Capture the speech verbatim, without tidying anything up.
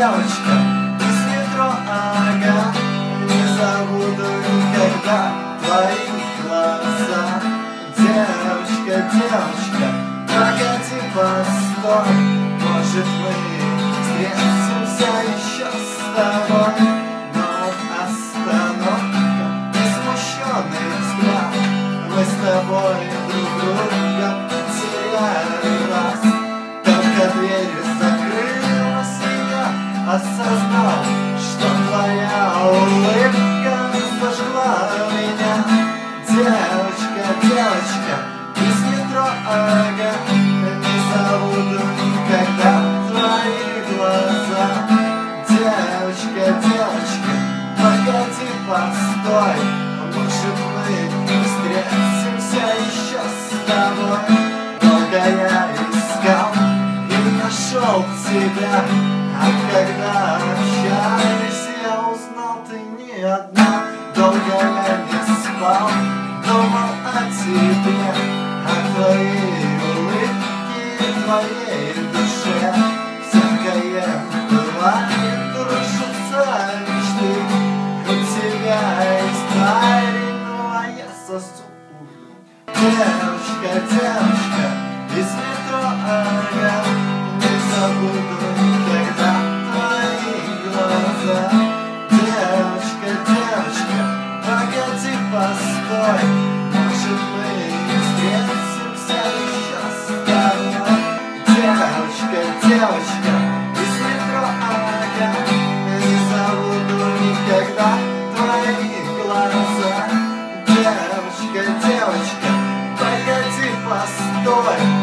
девочка, из метро, ага. Не забуду никогда твои глаза. Девочка, девочка, погоди, постой, может мы встретимся еще с тобой. Но остановка и смущённый взгляд, мы с тобой друг друга потеряли раз. Только дверь закрылась, и я осознал, что твоя улыбка зажгла меня. Девочка, девочка, из метро, ага. Не забуду никогда твои глаза. Девочка, девочка, погоди, постой, может мы встретимся еще с тобой. Долго я искал и нашел тебя, а когда общались, я узнал, ты не одна. Долго я не спал, думал о тебе, о твоей улыбке, твоей душе. Всякое бывает, рушатся мечты. У тебя есть парень, ну а я сосу. Девочка, девочка, из метро, ага. Не забуду никогда твои глаза. Девочка, девочка, погоди, постой, может мы встретимся еще с тобой. Девочка, девочка, из метро, ага. Не забуду никогда твои глаза. Девочка, девочка, погоди, постой.